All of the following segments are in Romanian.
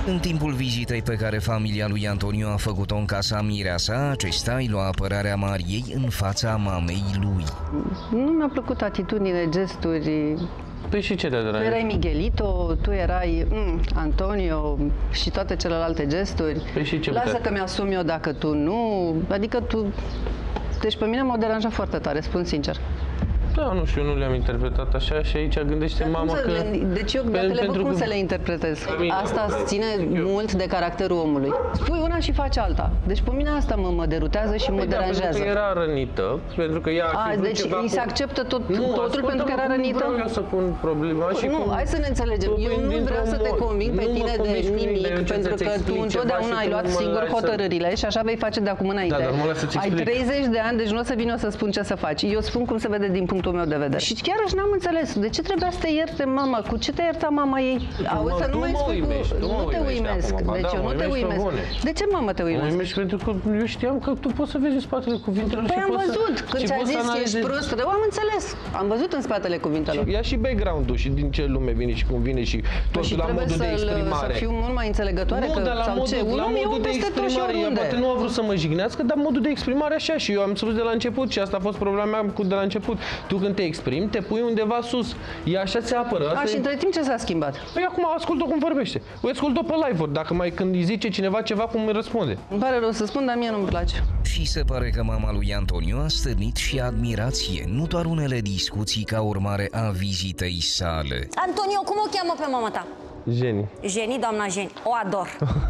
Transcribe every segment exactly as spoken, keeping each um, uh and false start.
În timpul vizitei pe care familia lui Antonio a făcut-o în casa mireasa, acesta îi lua apărarea Mariei în fața mamei lui. Nu mi-a plăcut atitudine, gesturi. Păi și ce te Tu erai Miguelito, tu erai mm, Antonio și toate celelalte gesturi. Păi și ce Lasă putea? că mi-asum eu dacă tu nu. Adică tu... Deci pe mine m-a deranjat foarte tare, spun sincer. Da, nu știu, nu le-am interpretat așa și aici gândește Dar mama cum să că... Le... Deci eu dacă le văd, cum să le interpretez? Asta ține eu. mult de caracterul omului. Spui una și faci alta. Deci pe mine asta mă, mă derutează și mă păi deranjează. Da, pentru că era rănită, pentru că ea A, deci îi se acceptă tot, nu, totul pentru că era rănită? Nu, vreau eu să pun problema și Nu, cum... hai să ne înțelegem. Eu nu vreau să te conving pe tine de nimic, pentru că tu întotdeauna ai luat singur hotărârile și așa vei face de acum înainte. Da, dar mă lasă-ți ai explic. treizeci de ani, deci nu o să vin eu să spun ce să faci. Eu spun cum se vede din punctul meu de vedere. Și chiar așa n-am înțeles. De ce trebuia să te ierte mama? Cu ce te ierta mama ei? Auzi, să nu mai spui cu... Nu te uimesc. Deci eu nu te uimesc. De ce mama te uimesc? Uimesc pentru că eu știam că tu poți să vezi în spatele cuvintelor și Păi am poți văzut. să... Când ți-a zis că ești prost, eu am înțeles. Am văzut în spatele cuvintelor. Ia și background-ul și din ce lume vine și cum vine și tot și la modul de exprimare. Să fiu mult mai înțelegătoare nu, că, dar la sau modul, ce? Un la om e modul om de peste tot și exprimare. Ea oriunde. poate nu a vrut să mă jignească, dar modul de exprimare așa și eu am spus de la început și asta a fost problema mea cu de la început. Tu când te exprimi, te pui undeva sus. Ea așa se apără. A, și între timp ce s-a schimbat? Păi acum ascult-o cum vorbește. O ascult-o pe live-uri, dacă mai când îi zice cineva ceva, cum îi răspunde. Îmi pare rău să spun, dar mie nu-mi place. Și se pare că mama lui Antonio a stârnit și admirație, nu doar unele discuții ca urmare a vizitei sale. Antonio, cum o cheamă pe mama ta? Jeni. Jeni, doamna Jeni. O ador.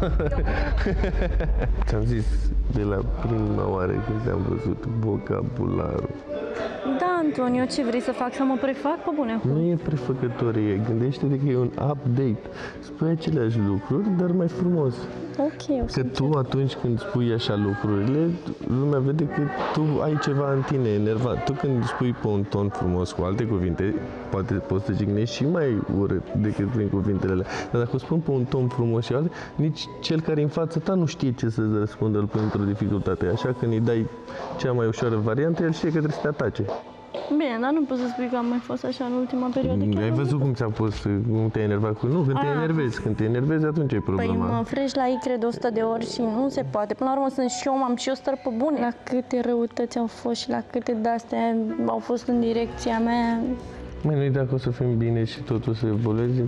Ți-am zis de la prima oară când te-am văzut vocabularul. Da, Antonio, ce vrei să fac? Să mă prefac pe bune? Nu e prefăcătorie, gândește-te că e un update. Spui aceleași lucruri, dar mai frumos. Ok, o să Că tu atunci când spui așa lucrurile, lumea vede că tu ai ceva în tine enervat. Tu când spui pe un ton frumos cu alte cuvinte, poate poți să jignești și mai urât decât prin cuvintele alea. Dar dacă o spun pe un ton frumos și alte, nici cel care e în fața ta nu știe ce să-ți răspundă într-o dificultate. Așa că îi dai cea mai ușoară variantă, el știe că trebuie să te atace. Bine, dar nu pot să spui că am mai fost așa în ultima perioadă. Ai văzut cum ți-a pus, cum te-ai enervat cu... Nu, când te enervezi. Când te enervezi, atunci ai problema. Păi mă frești la ei, cred, o sută de ori și nu se poate. Până la urmă sunt și eu, am și eu stăr pe bune. La câte răutăți au fost și la câte de-astea au fost în direcția mea. Măi, nu-i dacă o să fim bine și totul să evolueze,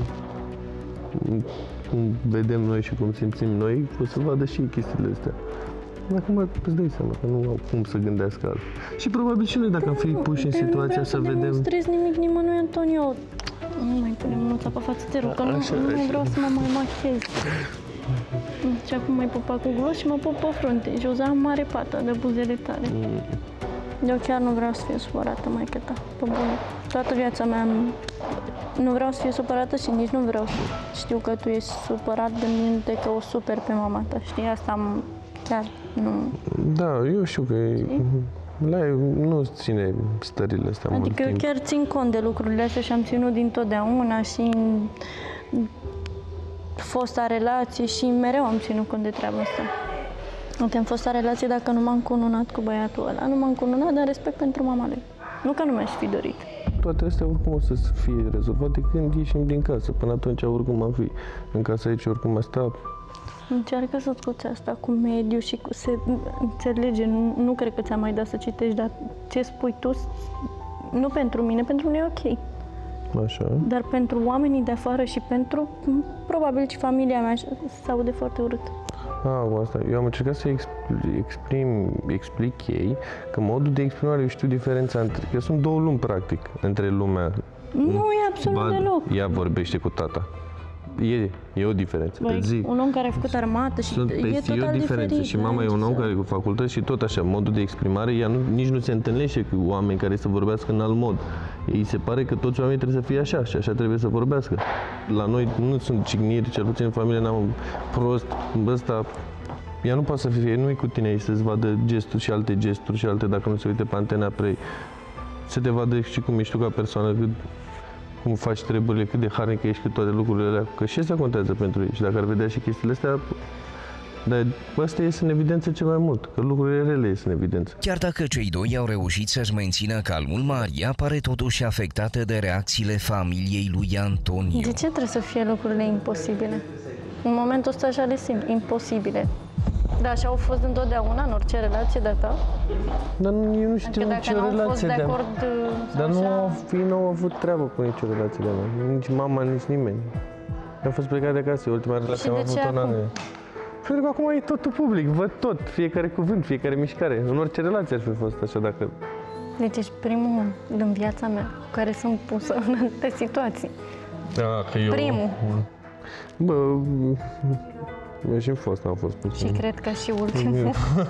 cum vedem noi și cum simțim noi, o să vadă și chestiile astea. Acum îți dai seama că nu au cum să gândească altfel. Și probabil și noi, dacă am fi puși în situația să vedem... Nu strez nimic nimănui, Antonio. Nu mai punem mânuța pe față, te rog, că nu, Așa, nu așa. vreau să mă mai machez. Și acum mai pupa cu glos și mă pup pe frunte. Și o să am mare pată de buzele tale. Eu chiar nu vreau să fie supărată, maică ta, pe bune. Toată viața mea nu vreau să fie supărată și nici nu vreau să știu că tu ești supărat de mine, că o super pe mama ta, știi? Asta am... Chiar nu... Da, eu știu că e, la ei nu ține stările astea adică mult eu timp. chiar țin cont de lucrurile astea și am ținut dintotdeauna și în fosta relație și mereu am ținut cont de treaba asta. Uite, în fosta relație, dacă nu m-am cununat cu băiatul ăla, nu m-am cununat, dar respect pentru mama lui. Nu că nu mi-aș fi dorit. Toate astea oricum o să fie rezolvate când ieșim din casă. Până atunci oricum am fi în casă aici, oricum asta. Încearcă să scoți asta cu mediu și cu se înțelege. Nu, nu cred că ți-am mai dat să citești, dar ce spui tu, nu pentru mine, pentru mine e ok. Așa. Dar pentru oamenii de afară și pentru, probabil, și familia mea, se aude foarte urât. Ah, cu asta. Eu am încercat să exprim, explic ei că modul de exprimare, eu știu diferența între, că sunt două lumi, practic, între lumea. Nu e absolut Ba, deloc. ea vorbește cu tata. E, e o diferență. Băi, Zic. un om care a făcut armată și Sunt, e e total o diferență diferit. și mama e un om care cu facultăți și tot așa, modul de exprimare, ea nu, nici nu se întâlnește cu oameni care să vorbească în alt mod. Ei se pare că toți oamenii trebuie să fie așa și așa trebuie să vorbească. La noi nu sunt cigniri, cel puțin în familie n-am prost, ăsta, ea nu poate să fie, nu e cu tine aici să-ți vadă gesturi și alte gesturi și alte, dacă nu se uite pe antena prea, să te vadă și cum ești tu ca persoană, cât, cum faci treburile, cât de harnic ești, cât toate lucrurile alea, că și asta contează pentru ei. Și dacă ar vedea și chestiile astea, dar ăsta iese în evidență cel mai mult, că lucrurile rele ies în evidență. Chiar dacă cei doi au reușit să-și mențină calmul, Maria pare totuși afectată de reacțiile familiei lui Antonio. De ce trebuie să fie lucrurile imposibile? În momentul ăsta așa le simt, imposibile. Dar așa au fost întotdeauna, în orice relație de-a ta? Dar nu, eu nu știu Adică nicio dacă n-au fost relație de de-a mea. acord, Dar nu așa- au, ei nu au avut treabă cu nicio relație de-a mea. Nici mama, nici nimeni. Eu am fost plecat de acasă, ultima relație am de avut ce un an. acum? Pentru că acum e totul public, văd tot, fiecare cuvânt, fiecare mișcare. În orice relație ar fi fost așa dacă... Deci ești primul om din viața mea cu care sunt pusă în alte situații. Da, că eu... Primul. Bă, eu și-mi fost, n-am fost pus. Și cred că și ultimul.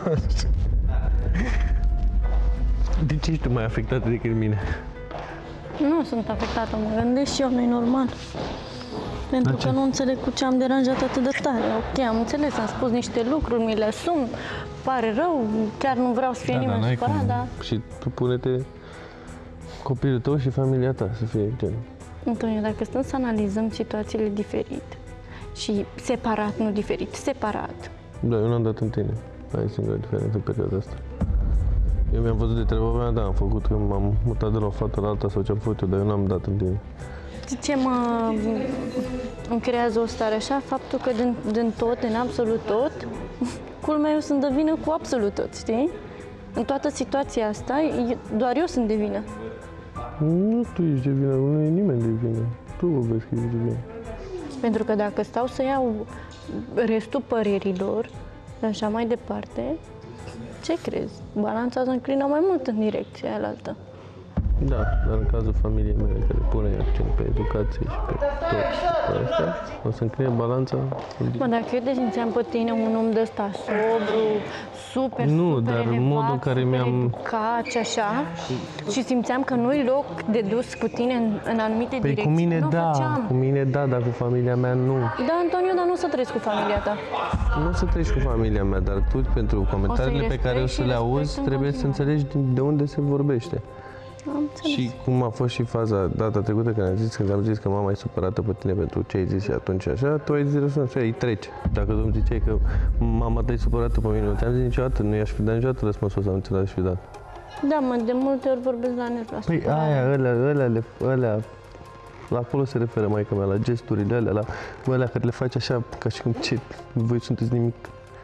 De ce ești tu mai afectată decât mine? Nu sunt afectată, mă gândesc și eu, nu-i normal. Pentru că nu înțeleg cu ce am deranjat atât de tare. Ok, am înțeles, am spus niște lucruri, mi le asum, pare rău, chiar nu vreau să fie nimeni supărat, dar... Și tu pune-te copilul tău și familia ta să fie gen. Antonio, dacă stăm să analizăm situațiile diferit și separat, nu diferit, separat, Da, eu n-am dat în tine. Aia e singura diferență pe perioada asta. Eu mi-am văzut de treaba mea, da, am făcut când m-am mutat de la o fată la alta sau ce-am făcut eu, dar eu n-am dat în tine. ce mă îmi creează o stare așa? Faptul că din, din tot, din absolut tot, culmea eu sunt de vină cu absolut tot, știi? În toată situația asta, doar eu sunt de vină. Nu tu ești de vină, nu e nimeni de vină. Tu o vezi că ești de vină. Pentru că dacă stau să iau restul părerilor, așa mai departe, ce crezi? Balanța se înclină mai mult în direcția aia. Da, dar în cazul familiei mele care pune accent pe educație și pe tot pe asta, o să încline balanța. Mă, dacă eu desimțeam pe tine un om de ăsta sobru, super, Nu, super dar în elevat, modul în care super mi-am- educat și așa, și simțeam că nu-i loc de dus cu tine în, în anumite Păi direcții. cu mine nu o da, făceam. cu mine da, dar cu familia mea nu. Da, Antonio, dar nu să trăiesc cu familia ta. Nu o să treci cu familia mea, dar tu, pentru comentariile pe care o respect să și le respect auzi, în trebuie să înțelegi de unde se vorbește. Am înțeles. Și cum a fost și faza data trecută când am zis, când am zis că mama e supărată pe tine pentru ce ai zis și atunci așa, tu ai zis răspuns, așa, îi trece. Dacă tu îmi ziceai că mama ta e supărată pe mine, nu te-am zis niciodată, nu i-aș fi dat niciodată răspunsul sau nu ți l-aș fi dat. Da, mă, de multe ori vorbesc la nervi. la Păi supărare. aia, ălea, ălea, le- ălea, la acolo se referă maica mea, la gesturile alea, la ălea care le faci așa, ca și cum ce, voi sunteți nimic.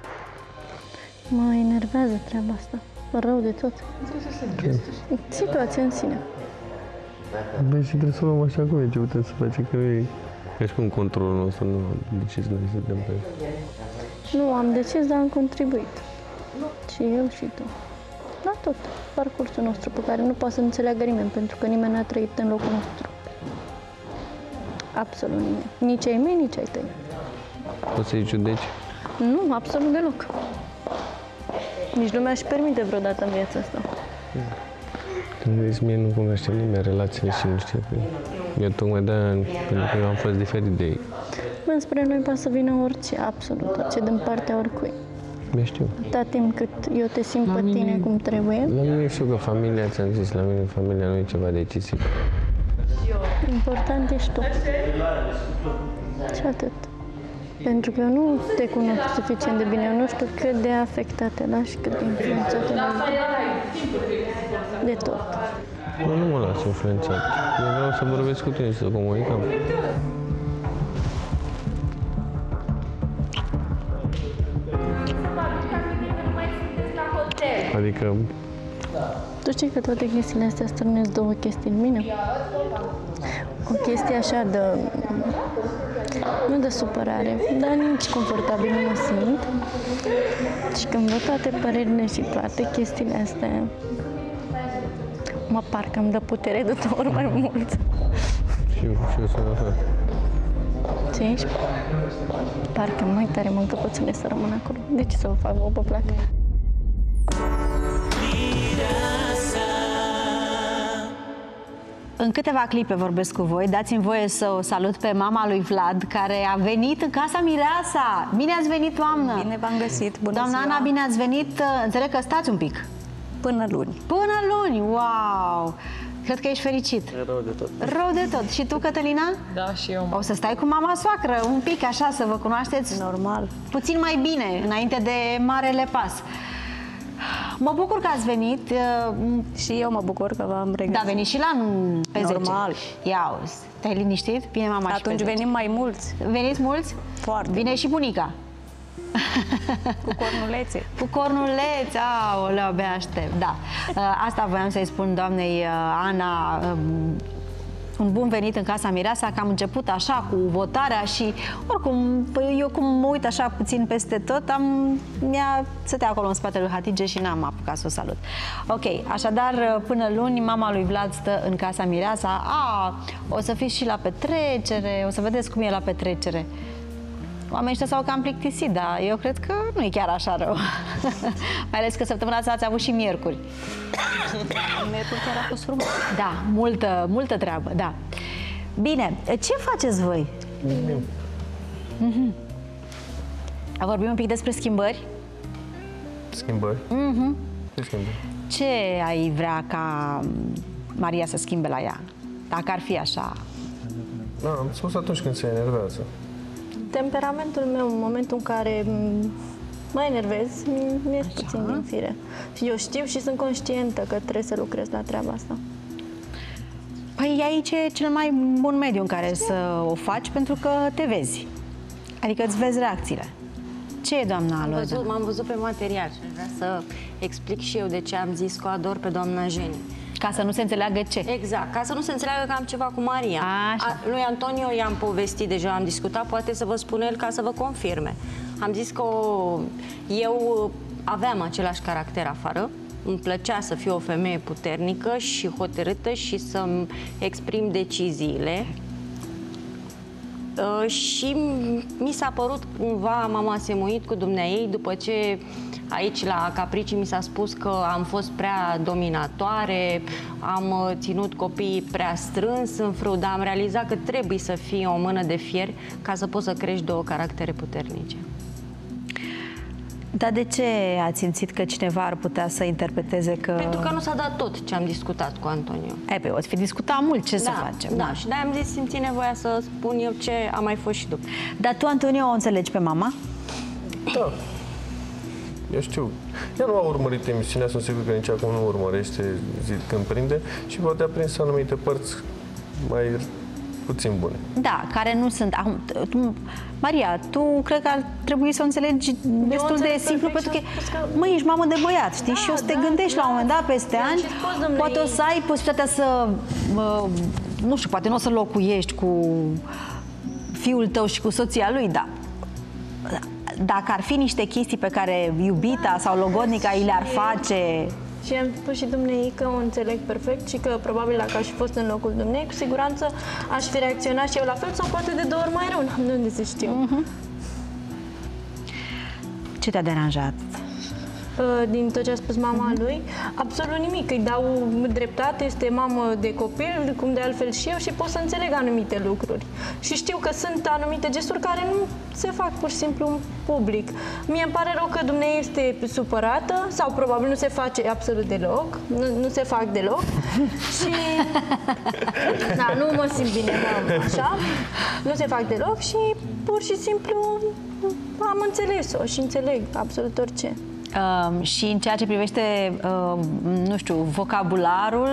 Mă enervează treaba asta. Rău de tot. Situația în sine. Băi, și trebuie să o luăm așa cum e, ce putem să facem, că nu e... Ca și cum controlul nostru nu am decis noi să dăm pe el. Nu, am decis, dar am contribuit. Și eu și tu. La tot. Parcursul nostru pe care nu poate să înțeleagă nimeni, pentru că nimeni n-a trăit în locul nostru. Absolut nimeni. Nici ai mei, nici ai tăi. Poți să-i judeci? Nu, absolut deloc. Nici lumea își permite vreodată în viața asta. Când zici mie nu cunoaște nimeni relațiile și nu știe. Eu tocmai de-aia, pentru că eu am fost diferit de ei. Înspre noi poate să vină orice, absolut orice, din partea oricui. Eu știu. Atâta timp cât eu te simt pe tine cum trebuie, La mine știu că familia, ți-am zis, la mine familia nu e ceva decisiv. important ești tu. Și atât. Pentru că eu nu te cunosc suficient de bine, eu nu știu cât de afectat te lași, cât de influențat te lași. De tot. Eu nu mă las influențat. Eu vreau să vorbesc cu tine și să comunicăm. Adică, Tu știi că toate chestiile astea strânesc două chestii în mine? O chestie așa de... nu de supărare, dar nici confortabil nu mă simt. Și când văd toate părerile și toate chestiile astea, mă parcă îmi dă putere de două ori mai mult. și eu, și eu sunt la fel. Ce ești? Parcă mai tare mă încăpățâne să rămân acolo. De ce să o fac? Vă plac? În câteva clipe vorbesc cu voi. Dați-mi voie să o salut pe mama lui Vlad, care a venit în casa Mireasa. Bine ați venit, doamnă! Bine v-am găsit, bună Doamna ziua. Ana, bine ați venit. Înțeleg că stați un pic. Până luni. Până luni, wow! Cred că ești fericit. Rău de tot. Rău de tot. Și tu, Cătălina? Da, și eu. O să stai cu mama soacră un pic așa, să vă cunoașteți Normal. puțin mai bine, înainte de marele pas. Mă bucur că ați venit. Și eu mă bucur că v-am regăsit. Da, veniți și la pe Normal. zece. Ia auzi, te-ai liniștit? Bine, mama. Atunci venim mai mulți. Veniți mulți? Foarte. Vine și bunica. Cu cornulețe. Cu cornulețe, aoleu, abia aștept, da. Asta voiam să-i spun doamnei Ana, un bun venit în Casa Mireasa, că am început așa cu votarea și oricum, eu cum mă uit așa puțin peste tot, am, mi-a stătea acolo în spatele lui Hatice și n-am apucat să o salut. Ok, așadar, până luni, mama lui Vlad stă în Casa Mireasa. A, o să fiți și la petrecere, o să vedeți cum e la petrecere. Oamenii ăștia s-au cam plictisit, dar eu cred că nu e chiar așa rău. Mai ales că săptămâna asta ați avut și miercuri. Miercuri chiar a fost frumos. Da, multă, multă treabă, da. Bine, ce faceți voi? Mm-hmm. Vorbim un pic despre schimbări? Schimbări? Mm-hmm. Ce schimbări? Ce ai vrea ca Maria să schimbe la ea? Dacă ar fi așa? Da, am spus atunci când se enervează. Temperamentul meu, în momentul în care mă enervez, mi-e puțin din fire. Și eu știu și sunt conștientă că trebuie să lucrez la treaba asta. Păi aici e cel mai bun mediu în care să o faci, pentru că te vezi. Adică îți vezi reacțiile. Ce e, doamna Aloza? M-am văzut pe material și vreau să explic și eu de ce am zis că o ador pe doamna Jeni. Ca să nu se înțeleagă ce? Exact, ca să nu se înțeleagă că am ceva cu Maria. Așa. A, lui Antonio i-am povestit deja, am discutat, poate să vă spun el ca să vă confirme. Am zis că o, eu aveam același caracter afară, îmi plăcea să fiu o femeie puternică și hotărâtă și să-mi exprim deciziile. Uh, și mi s-a părut cumva, m-am asemuit cu dumneaei după ce aici la Capricii mi s-a spus că am fost prea dominatoare, am ținut copiii prea strâns în frâu, dar am realizat că trebuie să fie o mână de fier ca să poți să crești două caractere puternice. Dar de ce ați simțit că cineva ar putea să interpreteze că... Pentru că nu s-a dat tot ce am discutat cu Antonio. E, pe, o să fi discutat mult, ce da, să facem? Da, și de-aia am zis, simți nevoia să spun eu ce a mai fost și după. Dar tu, Antonio, o înțelegi pe mama? Da. Eu știu. Ea nu a urmărit emisiunea, sunt sigur că nici acum nu urmărește zi când prinde și poate a prins anumite părți mai puțin bune. Da, care nu sunt... Acum, tu, Maria, tu cred că ar trebui să o înțelegi destul de simplu, pentru că, că, măi, ești mamă de băiat, știi? Da, și o să te da, gândești da, la un moment dat, peste da, ani, poate o să ai posibilitatea să, uh, nu știu, poate nu o să locuiești cu fiul tău și cu soția lui, dar dacă ar fi niște chestii pe care iubita da, sau logodnica i le-ar face... Și am spus și dumnei că o înțeleg perfect și că probabil dacă aș fi fost în locul dumnei, cu siguranță aș fi reacționat și eu la fel sau poate de două ori mai rău, nu unde să știu. Uh-huh. Ce te-a deranjat? Din tot ce a spus mama uh-huh. lui, absolut nimic. Îi dau dreptate, este mamă de copil, cum de altfel și eu, și pot să înțeleg anumite lucruri. Și știu că sunt anumite gesturi care nu se fac pur și simplu în public. Mie îmi pare rău că dumneavoastră este supărată, sau probabil nu se face absolut deloc, nu, nu se fac deloc. Și da, nu mă simt bine, mama, așa. Nu se fac deloc și pur și simplu am înțeles-o și înțeleg absolut orice. Uh, și în ceea ce privește, uh, nu știu, vocabularul?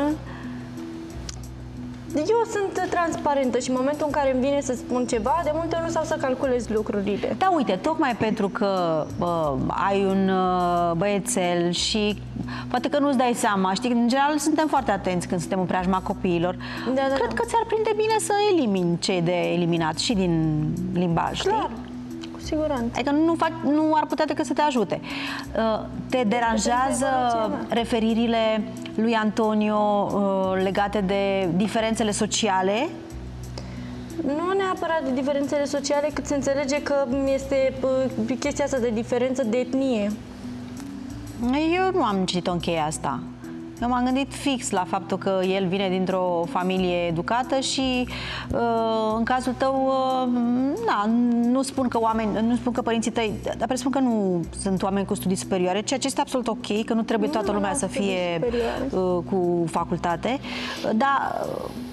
Eu sunt transparentă și în momentul în care îmi vine să spun ceva, de multe ori nu stau să calculez lucrurile. Da, uite, tocmai pentru că uh, ai un uh, băiețel și poate că nu-ți dai seama, știi, în general suntem foarte atenți când suntem în preajma copiilor. Da, da, Cred da. că ți-ar prinde bine să elimini ce e de eliminat și din limbaj, Clar. știi? Siguranță. Adică nu, fac, nu ar putea decât să te ajute. Te deranjează referirile lui Antonio legate de diferențele sociale? Nu neapărat de diferențele sociale, cât se înțelege că este chestia asta de diferență de etnie. Eu nu am citit-o în cheia asta. Eu m-am gândit fix la faptul că el vine dintr-o familie educată și în cazul tău, na, nu spun că oameni, nu spun că părinții tăi, dar presupun că nu sunt oameni cu studii superioare, ceea ce este absolut ok, că nu trebuie toată lumea să fie cu facultate, dar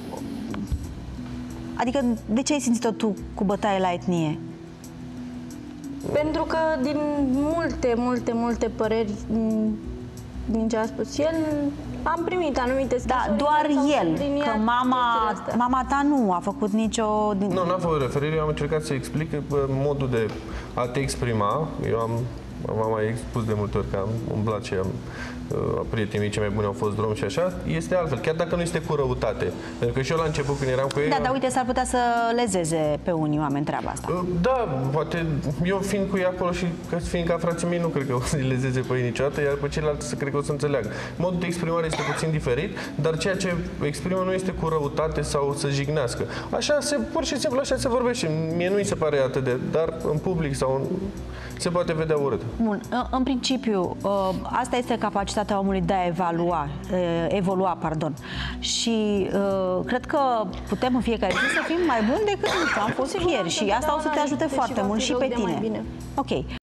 adică de ce ai simțit-o tu cu bătaie la etnie? Pentru că din multe, multe, multe păreri din ce a spus el, am primit anumite Da, scrisori doar care s-au el, subliniat că mama, chestiile astea. mama ta nu a făcut nicio... Nu, n-a făcut referire, eu am încercat să explic bă, modul de a te exprima. Eu am, v-am mai expus de multe ori că am umblat și am, uh, prietenii mei cei mai buni au fost drum și așa, este altfel, chiar dacă nu este cu răutate. Pentru că și eu la început când eram cu ei... Da, am... dar uite, s-ar putea să lezeze pe unii oameni treaba asta. Uh, Da, poate eu fiind cu ei acolo și ca fiind ca frații mei, nu cred că o să-i lezeze pe ei niciodată, iar pe ceilalți să cred că o să înțeleagă. Modul de exprimare este puțin diferit, dar ceea ce exprimă nu este cu răutate sau să jignească. Așa se, pur și simplu așa se vorbește. Mie nu mi se pare atât de, dar în public sau în, se poate vedea urât. Bun, în principiu, asta este capacitatea omului de a evalua, evolua, pardon. Și cred că putem în fiecare zi să fim mai buni decât nu știu, am fost ieri și asta o să te ajute foarte mult și pe tine. Ok.